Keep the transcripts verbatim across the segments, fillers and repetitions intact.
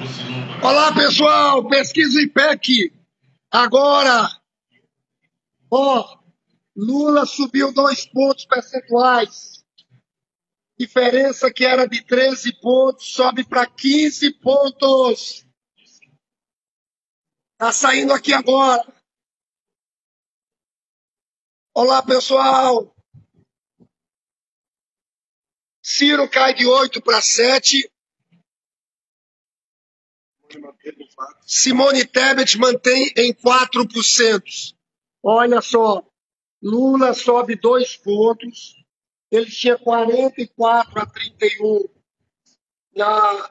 Olá, pessoal, pesquisa I P E C. Agora, ó, Lula subiu dois pontos percentuais. Diferença que era de treze pontos sobe para quinze pontos. Tá saindo aqui agora. Olá, pessoal. Ciro cai de oito para sete. Simone Tebet mantém em quatro por cento. Olha só, Lula sobe dois pontos. Ele tinha quarenta e quatro a trinta e um na.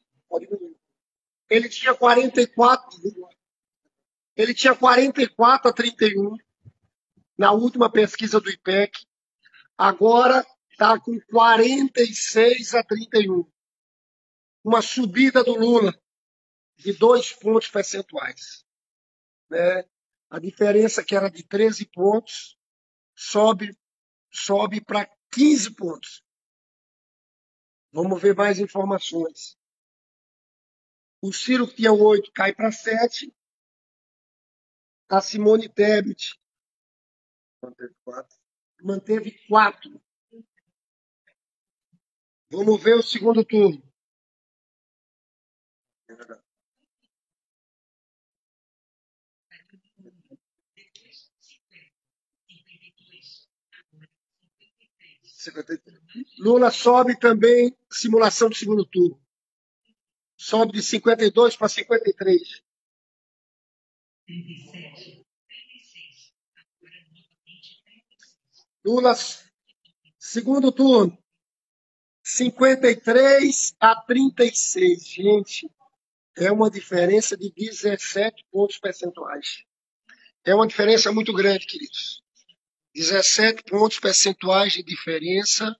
Ele tinha quarenta e quatro. Ele tinha quarenta e quatro a trinta e um na última pesquisa do I P E C. Agora está com quarenta e seis a trinta e um. Uma subida do Lula de dois pontos percentuais. Né? A diferença que era de treze pontos sobe, sobe para quinze pontos. Vamos ver mais informações. O Ciro, que tinha oito, cai para sete. A Simone Tebet manteve quatro. Manteve quatro. Vamos ver o segundo turno. Lula sobe também, simulação do segundo turno. Sobe de cinquenta e dois para cinquenta e três. Lula, segundo turno, cinquenta e três a trinta e seis. Gente, é uma diferença de dezessete pontos percentuais. É uma diferença muito grande, queridos. dezessete pontos percentuais de diferença.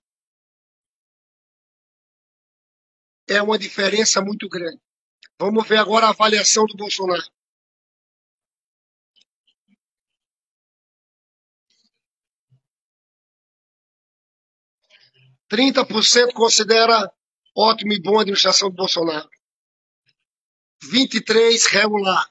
É uma diferença muito grande. Vamos ver agora a avaliação do Bolsonaro. trinta por cento considera ótimo e boa administração do Bolsonaro. vinte e três por cento regular.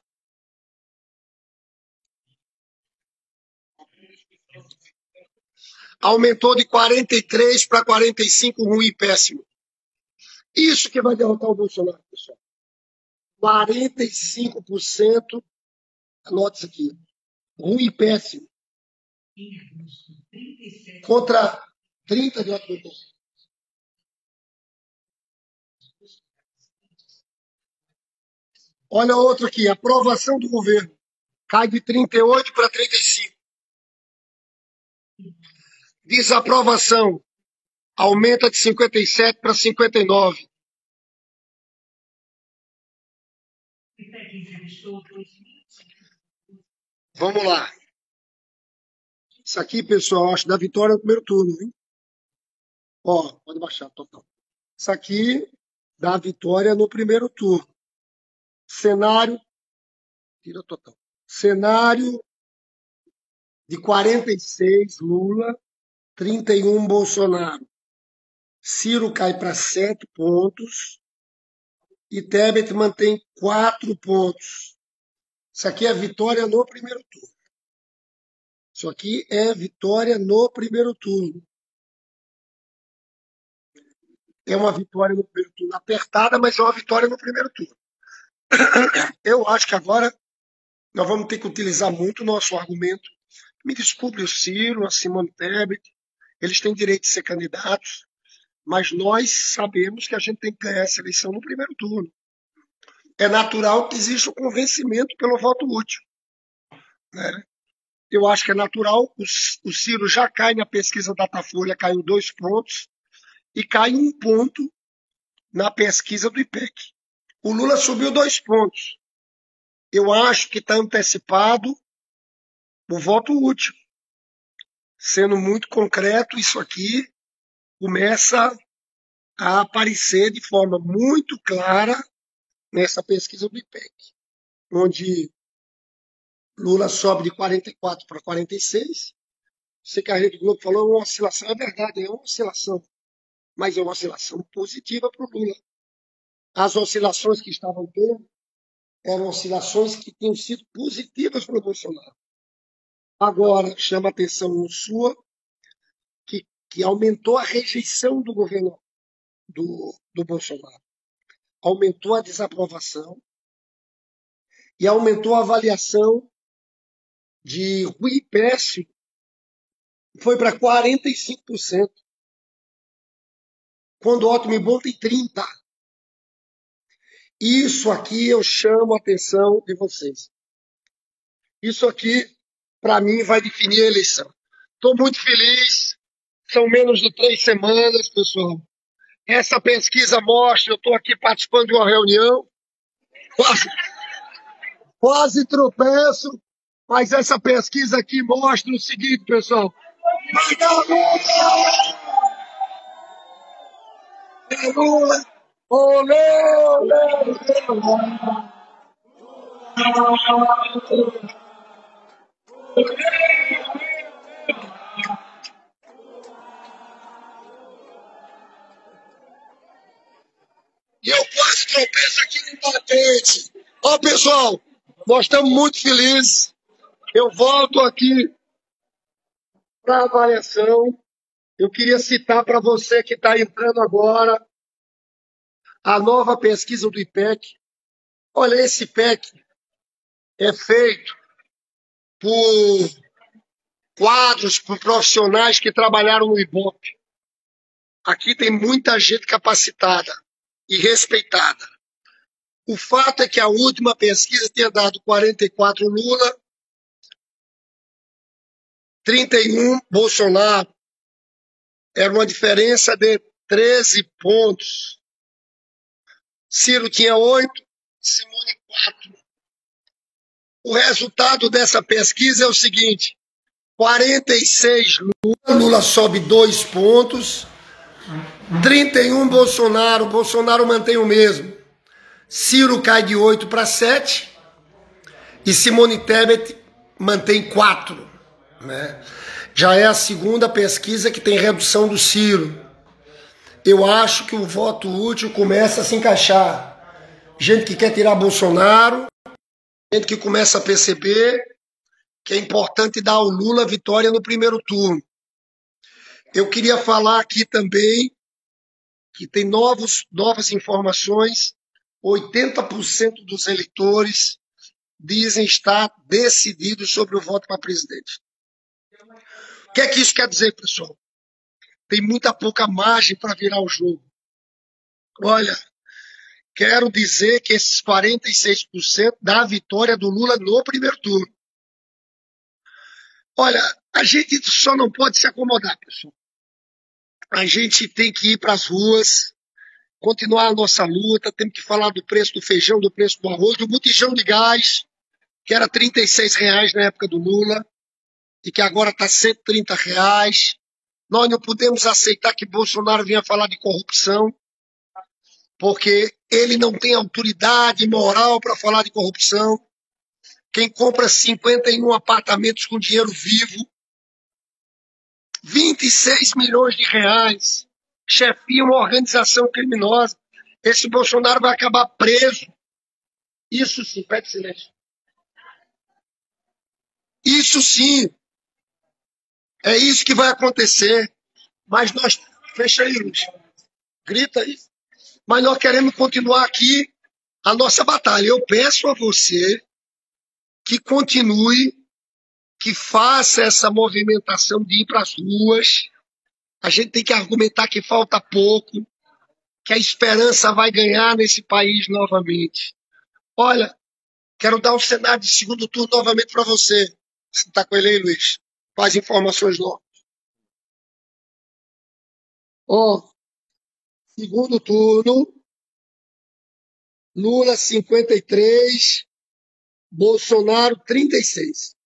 Aumentou de quarenta e três para quarenta e cinco, ruim e péssimo. Isso que vai derrotar o Bolsonaro, pessoal. quarenta e cinco por cento, anote isso aqui, ruim e péssimo. Contra trinta de ótimo e péssimo. Olha outro aqui, aprovação do governo. Cai de trinta e oito para trinta e cinco. Desaprovação aumenta de cinquenta e sete para cinquenta e nove. Vamos lá. Isso aqui, pessoal, acho da vitória no primeiro turno, hein? Ó, pode baixar, total. Isso aqui dá vitória no primeiro turno. Cenário, tira total. Cenário de quarenta e seis, Lula, trinta e um, Bolsonaro. Ciro cai para sete pontos e Tebet mantém quatro pontos. Isso aqui é vitória no primeiro turno. Isso aqui é vitória no primeiro turno. É uma vitória no primeiro turno apertada, mas é uma vitória no primeiro turno. Eu acho que agora nós vamos ter que utilizar muito o nosso argumento. Me desculpe o Ciro, a Simone Tebet, eles têm direito de ser candidatos, mas nós sabemos que a gente tem que ganhar essa eleição no primeiro turno. É natural que exista o convencimento pelo voto útil. Né? Eu acho que é natural, o Ciro já cai na pesquisa Datafolha, caiu dois pontos, e cai um ponto na pesquisa do I P E C. O Lula subiu dois pontos. Eu acho que está antecipado o voto útil. Sendo muito concreto, isso aqui começa a aparecer de forma muito clara nessa pesquisa do I P E C, onde Lula sobe de quarenta e quatro para quarenta e seis. Você que a Rede Globo falou, é uma oscilação. É verdade, é uma oscilação. Mas é uma oscilação positiva para o Lula. as oscilações que estavam tendo eram oscilações que tinham sido positivas para o Bolsonaro. Agora, chama a atenção sua que, que aumentou a rejeição do governo do, do Bolsonaro, aumentou a desaprovação e aumentou a avaliação de ruim e péssimo, foi para quarenta e cinco por cento, quando ótimo e bom tem trinta por cento. Isso aqui eu chamo a atenção de vocês. Isso aqui, para mim, vai definir a eleição. Estou muito feliz. São menos de três semanas, pessoal. Essa pesquisa mostra, eu estou aqui participando de uma reunião, quase, quase tropeço, mas essa pesquisa aqui mostra o seguinte, pessoal. Vai dar Lula! É Lula! Olê, olê, olê! E eu quase tropeço aqui no batente. Ó, pessoal, nós estamos muito felizes. Eu volto aqui para a avaliação. Eu queria citar para você que está entrando agora a nova pesquisa do I P E C. Olha, esse I P E C é feito por quadros, por profissionais que trabalharam no Ibope. Aqui tem muita gente capacitada e respeitada. O fato é que a última pesquisa tinha dado quarenta e quatro Lula, trinta e um Bolsonaro. Era uma diferença de treze pontos. Ciro tinha oito, Simone quatro. O resultado dessa pesquisa é o seguinte: quarenta e seis Lula, Lula sobe dois pontos, trinta e um Bolsonaro, Bolsonaro mantém o mesmo. Ciro cai de oito para sete e Simone Tebet mantém quatro. Né? Já é a segunda pesquisa que tem redução do Ciro. Eu acho que o voto útil começa a se encaixar. Gente que quer tirar Bolsonaro, gente que começa a perceber que é importante dar ao Lula a vitória no primeiro turno. Eu queria falar aqui também que tem novos, novas informações. oitenta por cento dos eleitores dizem estar decididos sobre o voto para presidente. O que é que isso quer dizer, pessoal? Tem muita pouca margem para virar o jogo. Olha, quero dizer que esses quarenta e seis por cento dá a vitória do Lula no primeiro turno. Olha, a gente só não pode se acomodar, pessoal. A gente tem que ir para as ruas, continuar a nossa luta, temos que falar do preço do feijão, do preço do arroz, do botijão de gás, que era trinta e seis reais na época do Lula, e que agora está cento e trinta reais. Nós não podemos aceitar que Bolsonaro venha falar de corrupção, porque ele não tem autoridade moral para falar de corrupção. Quem compra cinquenta e um apartamentos com dinheiro vivo, vinte e seis milhões de reais, chefia uma organização criminosa, esse Bolsonaro vai acabar preso. Isso sim, pede silêncio. Isso sim. É isso que vai acontecer. Mas nós... Fecha aí, Luiz. Grita aí. Mas nós queremos continuar aqui a nossa batalha. Eu peço a você que continue, que faça essa movimentação de ir para as ruas. A gente tem que argumentar que falta pouco, que a esperança vai ganhar nesse país novamente. Olha, quero dar o cenário de segundo turno novamente para você. Você está com ele aí, Luiz? Quais informações novas? Ó, oh, segundo turno, Lula cinquenta e três, Bolsonaro trinta e seis.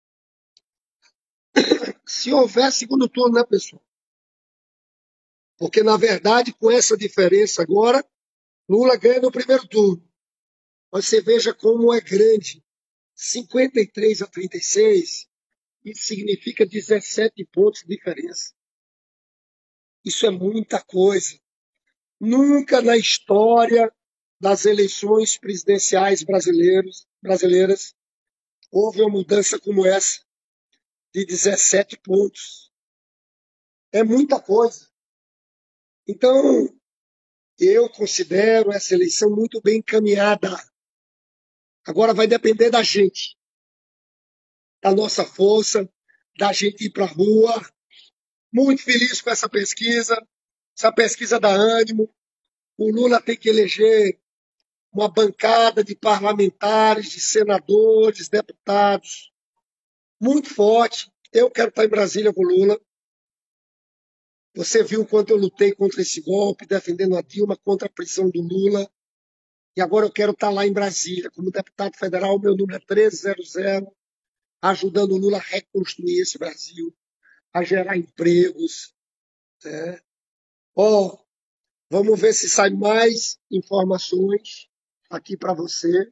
Se houver segundo turno, né, pessoal? Porque, na verdade, com essa diferença agora, Lula ganha no primeiro turno. Você veja como é grande. cinquenta e três a trinta e seis, isso significa dezessete pontos de diferença. Isso é muita coisa. Nunca na história das eleições presidenciais brasileiros, brasileiras, houve uma mudança como essa, de dezessete pontos. É muita coisa. Então, eu considero essa eleição muito bem encaminhada. Agora vai depender da gente, da nossa força, da gente ir para a rua. Muito feliz com essa pesquisa. Essa pesquisa dá ânimo. O Lula tem que eleger uma bancada de parlamentares, de senadores, deputados, muito forte. Eu quero estar em Brasília com o Lula. Você viu o quanto eu lutei contra esse golpe, defendendo a Dilma, contra a prisão do Lula. E agora eu quero estar lá em Brasília, como deputado federal, meu número é treze zero zero, ajudando o Lula a reconstruir esse Brasil, a gerar empregos. Né? Oh, vamos ver se sai mais informações aqui para você.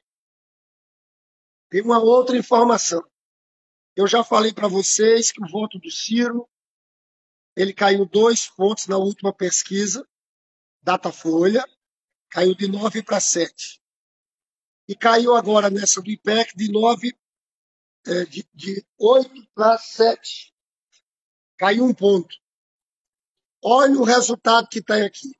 Tem uma outra informação. Eu já falei para vocês que o voto do Ciro ele caiu dois pontos na última pesquisa, Datafolha, caiu de nove para sete. E caiu agora nessa do I P E C de, nove, de, de oito para sete. Caiu um ponto. Olha o resultado que está aqui.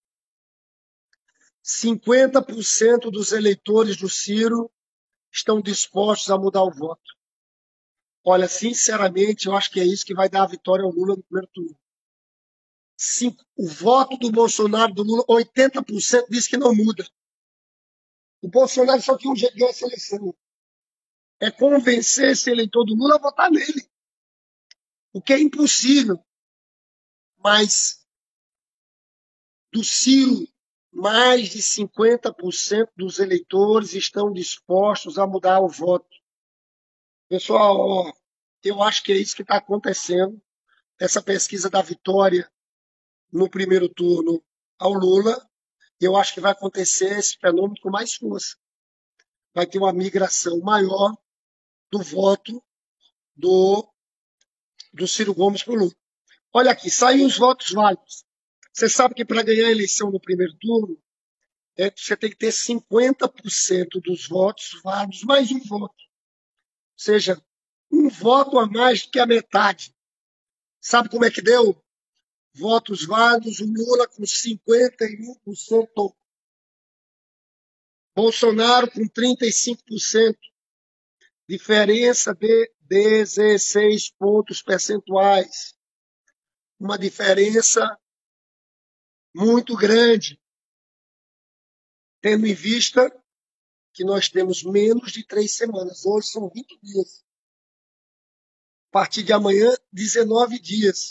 cinquenta por cento dos eleitores do Ciro estão dispostos a mudar o voto. Olha, sinceramente, eu acho que é isso que vai dar a vitória ao Lula no primeiro turno. Cinco, o voto do Bolsonaro, do Lula, oitenta por cento diz que não muda. O Bolsonaro só tinha um jeito de ganhar essa eleição. É convencer esse eleitor do Lula a votar nele. O que é impossível. Mas do Ciro, mais de cinquenta por cento dos eleitores estão dispostos a mudar o voto. Pessoal, ó, eu acho que é isso que está acontecendo. Essa pesquisa da vitória no primeiro turno ao Lula, eu acho que vai acontecer esse fenômeno com mais força. Vai ter uma migração maior do voto do, do Ciro Gomes para o Lula. Olha aqui, saíram os votos válidos. Você sabe que para ganhar a eleição no primeiro turno, é, você tem que ter cinquenta por cento dos votos válidos, mais um voto. Ou seja, um voto a mais do que a metade. Sabe como é que deu? Votos válidos, o Lula com cinquenta e um por cento. Bolsonaro com trinta e cinco por cento. Diferença de dezesseis pontos percentuais. Uma diferença muito grande, tendo em vista que nós temos menos de três semanas. Hoje são vinte dias. A partir de amanhã, dezenove dias.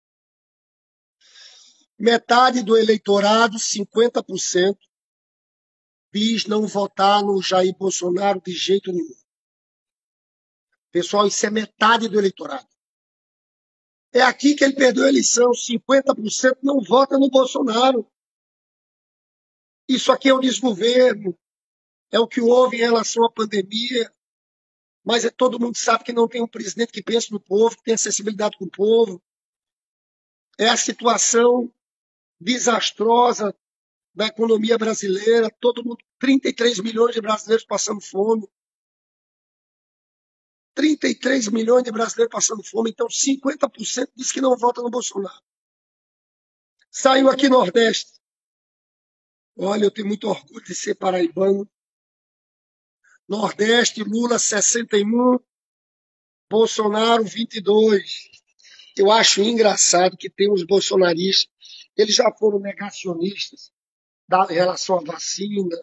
Metade do eleitorado, cinquenta por cento, diz não votar no Jair Bolsonaro de jeito nenhum. Pessoal, isso é metade do eleitorado. É aqui que ele perdeu a eleição. cinquenta por cento não vota no Bolsonaro. Isso aqui é o desgoverno. É o que houve em relação à pandemia. Mas é, todo mundo sabe que não tem um presidente que pensa no povo, que tem acessibilidade com o povo. É a situação desastrosa da economia brasileira. Todo mundo, trinta e três milhões de brasileiros passando fome. trinta e três milhões de brasileiros passando fome. Então, cinquenta por cento diz que não vota no Bolsonaro. Saiu aqui Nordeste. Olha, eu tenho muito orgulho de ser paraibano. Nordeste, Lula sessenta e um, Bolsonaro vinte e dois. Eu acho engraçado que tem os bolsonaristas, eles já foram negacionistas da, em relação à vacina,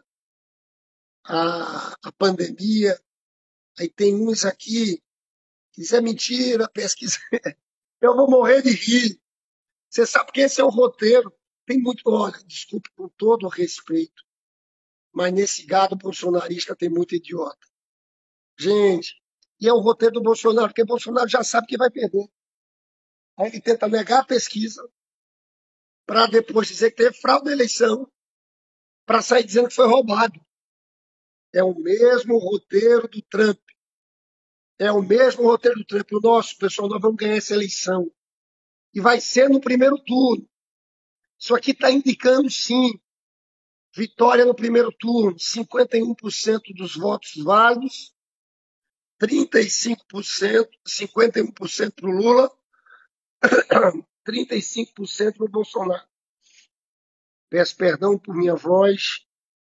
à, à pandemia. Aí tem uns aqui que dizem, é mentira, pesquisa. Eu vou morrer de rir. Você sabe que esse é o roteiro. Tem muito, olha, desculpe com todo o respeito, mas nesse gado bolsonarista tem muito idiota. Gente, e é o roteiro do Bolsonaro, porque Bolsonaro já sabe que vai perder. Aí ele tenta negar a pesquisa para depois dizer que teve fraude na eleição, para sair dizendo que foi roubado. É o mesmo roteiro do Trump. É o mesmo roteiro do Trump. O nosso, pessoal, nós vamos ganhar essa eleição. E vai ser no primeiro turno. Isso aqui está indicando, sim, Vitória no primeiro turno, cinquenta e um por cento dos votos válidos, trinta e cinco por cento, cinquenta e um por cento para o Lula, trinta e cinco por cento para o Bolsonaro. Peço perdão por minha voz,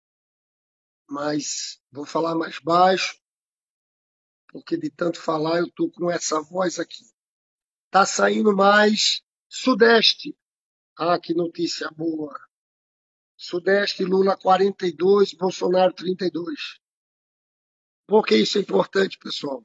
mas vou falar mais baixo, porque de tanto falar eu estou com essa voz aqui. Está saindo mais Sudeste. Ah, que notícia boa. Sudeste, Lula quarenta e dois, Bolsonaro trinta e dois. Por que isso é importante, pessoal?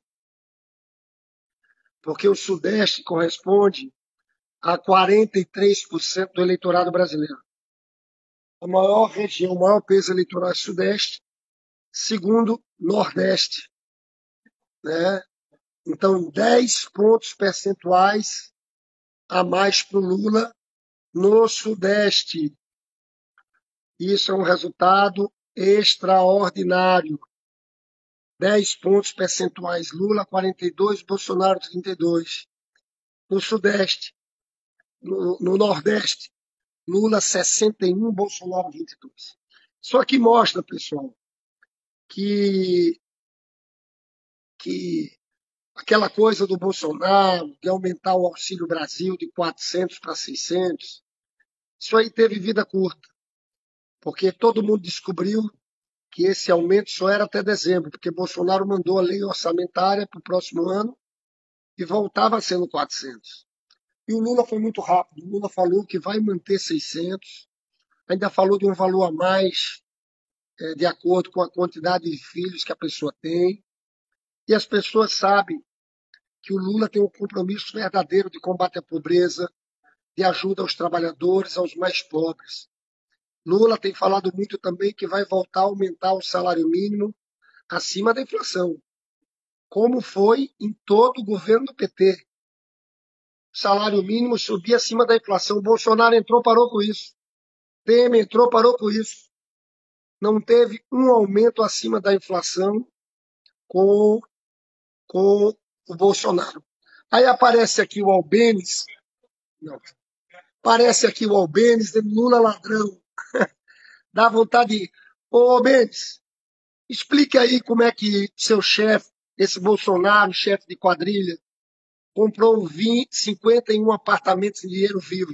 Porque o Sudeste corresponde a quarenta e três por cento do eleitorado brasileiro. A maior região, o maior peso eleitoral é o Sudeste, segundo, Nordeste. Né? Então, dez pontos percentuais a mais para o Lula no Sudeste. Isso é um resultado extraordinário. dez pontos percentuais, Lula quarenta e dois, Bolsonaro trinta e dois. No Sudeste, no, no Nordeste, Lula sessenta e um, Bolsonaro vinte e dois. Isso aqui mostra, pessoal, que, que aquela coisa do Bolsonaro de aumentar o Auxílio Brasil de quatrocentos para seiscentos, isso aí teve vida curta, porque todo mundo descobriu que esse aumento só era até dezembro, porque Bolsonaro mandou a lei orçamentária para o próximo ano e voltava sendo quatrocentos. E o Lula foi muito rápido. O Lula falou que vai manter seiscentos, ainda falou de um valor a mais, é, de acordo com a quantidade de filhos que a pessoa tem. E as pessoas sabem que o Lula tem um compromisso verdadeiro de combate à pobreza, de ajuda aos trabalhadores, aos mais pobres. Lula tem falado muito também que vai voltar a aumentar o salário mínimo acima da inflação, como foi em todo o governo do P T. O salário mínimo subia acima da inflação. O Bolsonaro entrou, parou com isso. Temer entrou, parou com isso. Não teve um aumento acima da inflação com, com o Bolsonaro. Aí aparece aqui o Albenes. Não. Aparece aqui o Albenes, Lula ladrão. Dá vontade de... Ô, Albenes, explique aí como é que seu chefe, esse Bolsonaro, chefe de quadrilha, comprou vinte, cinquenta e um apartamentos em dinheiro vivo.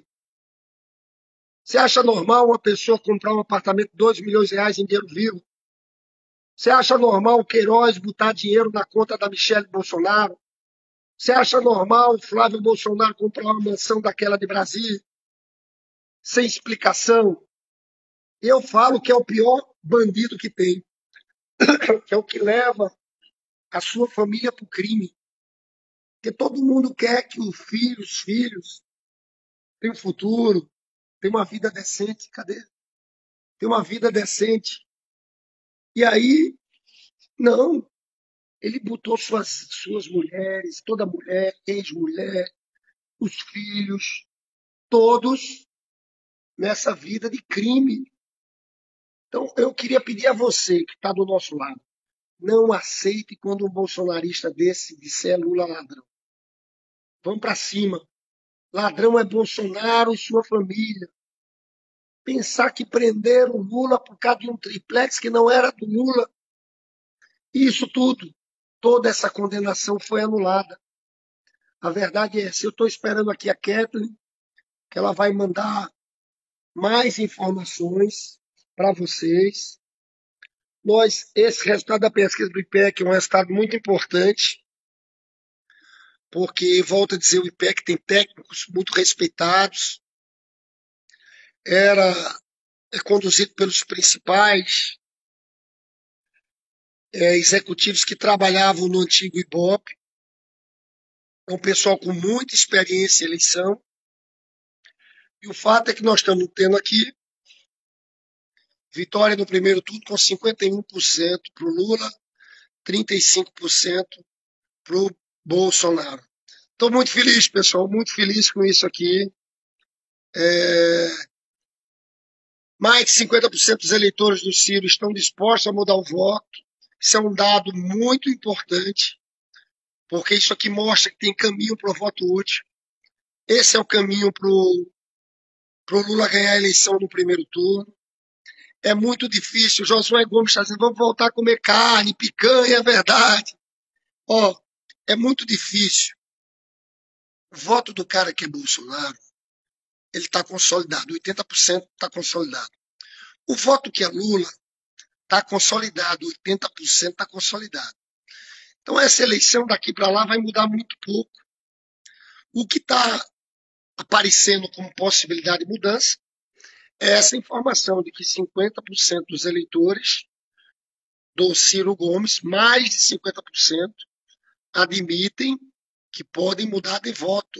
Você acha normal uma pessoa comprar um apartamento de dois milhões de reais em dinheiro vivo? Você acha normal o Queiroz botar dinheiro na conta da Michelle Bolsonaro? Você acha normal o Flávio Bolsonaro comprar uma mansão daquela de Brasília? Sem explicação. Eu falo que é o pior bandido que tem. Que é o que leva a sua família para o crime. Porque todo mundo quer que os filhos, os filhos tenham um futuro, tenham uma vida decente. Cadê? Tem uma vida decente. E aí, não. Ele botou suas, suas mulheres, toda mulher, ex-mulher, os filhos, todos nessa vida de crime. Então, eu queria pedir a você que está do nosso lado, não aceite quando um bolsonarista desse disser Lula ladrão. Vamos para cima. Ladrão é Bolsonaro e sua família. Pensar que prenderam o Lula por causa de um triplex que não era do Lula. Isso tudo, toda essa condenação foi anulada. A verdade é essa. Eu estou esperando aqui a Kathleen, que ela vai mandar mais informações para vocês. Nós, esse resultado da pesquisa do I P E C é um resultado muito importante, porque, volto a dizer, o I P E C tem técnicos muito respeitados, era é conduzido pelos principais é, executivos que trabalhavam no antigo Ibope, é um pessoal com muita experiência em eleição, e o fato é que nós estamos tendo aqui vitória no primeiro turno com cinquenta e um por cento para o Lula, trinta e cinco por cento para o Bolsonaro. Estou muito feliz, pessoal, muito feliz com isso aqui. É... Mais de cinquenta por cento dos eleitores do Ciro estão dispostos a mudar o voto. Isso é um dado muito importante, porque isso aqui mostra que tem caminho para o voto útil. Esse é o caminho para o Lula ganhar a eleição no primeiro turno. É muito difícil. O Josué Gomes está dizendo, vamos voltar a comer carne, picanha, é verdade. Ó, é muito difícil. O voto do cara que é Bolsonaro, ele está consolidado, oitenta por cento está consolidado. O voto que é Lula está consolidado, oitenta por cento está consolidado. Então, essa eleição daqui para lá vai mudar muito pouco. O que está aparecendo como possibilidade de mudança é essa informação de que cinquenta por cento dos eleitores do Ciro Gomes, mais de cinquenta por cento, admitem que podem mudar de voto.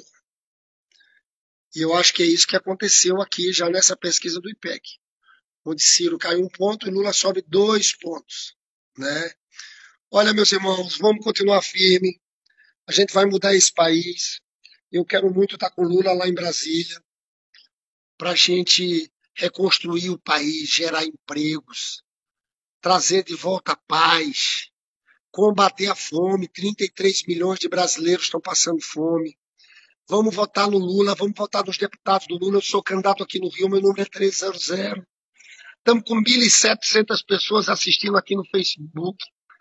E eu acho que é isso que aconteceu aqui já nessa pesquisa do I P E C, onde Ciro cai um ponto e Lula sobe dois pontos. Né? Olha, meus irmãos, vamos continuar firme. A gente vai mudar esse país. Eu quero muito estar com Lula lá em Brasília para a gente reconstruir o país, gerar empregos, trazer de volta a paz, combater a fome. trinta e três milhões de brasileiros estão passando fome. Vamos votar no Lula, vamos votar nos deputados do Lula. Eu sou candidato aqui no Rio, meu número é trezentos. Estamos com mil e setecentas pessoas assistindo aqui no Facebook.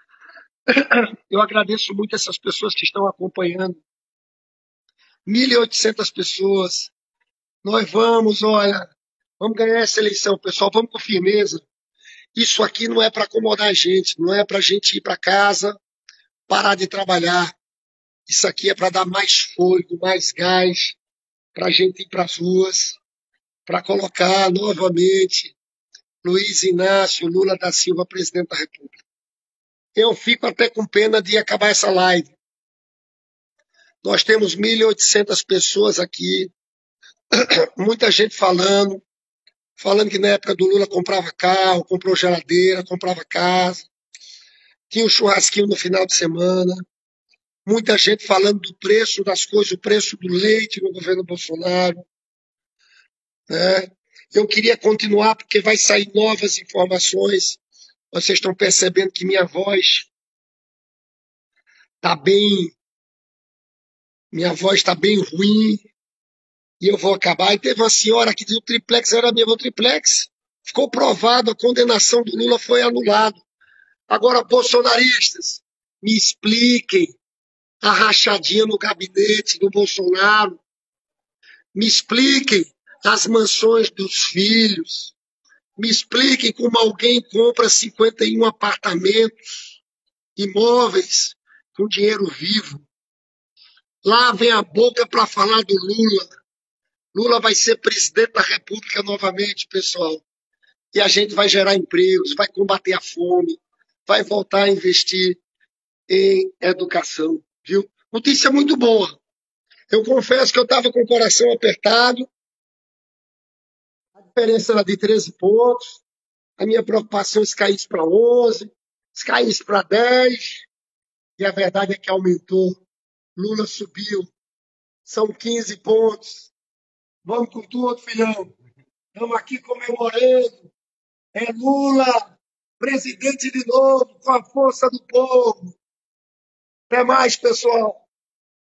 Eu agradeço muito essas pessoas que estão acompanhando. mil e oitocentas pessoas. Nós vamos, olha, vamos ganhar essa eleição, pessoal, vamos com firmeza. Isso aqui não é para acomodar a gente, não é para a gente ir para casa, parar de trabalhar. Isso aqui é para dar mais fôlego, mais gás, para a gente ir para as ruas, para colocar novamente Luiz Inácio Lula da Silva, presidente da República. Eu fico até com pena de acabar essa live. Nós temos mil e oitocentas pessoas aqui, muita gente falando, falando que na época do Lula comprava carro, comprou geladeira, comprava casa, tinha um churrasquinho no final de semana, muita gente falando do preço das coisas, o preço do leite no governo Bolsonaro. Né? Eu queria continuar porque vai sair novas informações. Vocês estão percebendo que minha voz está bem, minha voz está bem ruim e eu vou acabar. E teve uma senhora que disse que o triplex era meu, o triplex ficou provado, a condenação do Lula foi anulada. Agora, bolsonaristas, me expliquem a rachadinha no gabinete do Bolsonaro, me expliquem as mansões dos filhos, me expliquem como alguém compra cinquenta e um apartamentos, imóveis, com dinheiro vivo. Lavem a boca para falar do Lula. Lula vai ser presidente da República novamente, pessoal. E a gente vai gerar empregos, vai combater a fome, vai voltar a investir em educação. Viu? Notícia muito boa. Eu confesso que eu estava com o coração apertado. A diferença era de treze pontos. A minha preocupação é se caísse para onze, se caísse para dez. E a verdade é que aumentou. Lula subiu. São quinze pontos. Vamos com tudo, filhão. Estamos aqui comemorando. É Lula, presidente de novo, com a força do povo. Até mais, pessoal.